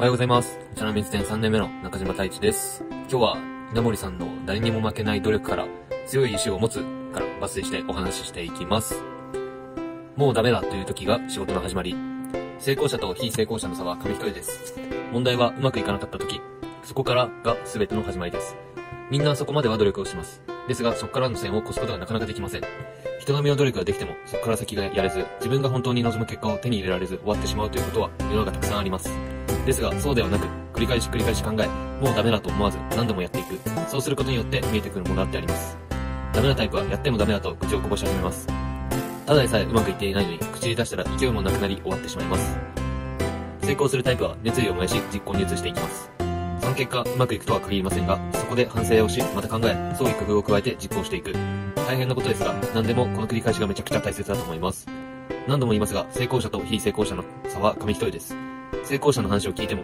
おはようございます。チャナミツ店3年目の中島太一です。今日は稲森さんの誰にも負けない努力から強い意志を持つから抜粋してお話ししていきます。もうダメだという時が仕事の始まり。成功者と非成功者の差は紙一重です。問題はうまくいかなかった時、そこからが全ての始まりです。みんなそこまでは努力をします。ですがそこからの線を越すことがなかなかできません。人並みの努力ができてもそこから先がやれず、自分が本当に望む結果を手に入れられず終わってしまうということは世の中たくさんあります。ですがそうではなく、繰り返し考え、もうダメだと思わず何度もやっていく。そうすることによって見えてくるものだってあります。ダメなタイプはやってもダメだと愚痴をこぼし始めます。ただでさえうまくいっていないのに口に出したら勢いもなくなり終わってしまいます。成功するタイプは熱意を燃やし実行に移していきます。その結果うまくいくとは限りませんが、そこで反省をし、また考え、創意工夫を加えて実行していく。大変なことですが、何でもこの繰り返しがめちゃくちゃ大切だと思います。何度も言いますが、成功者と非成功者の差は紙一重です。成功者の話を聞いても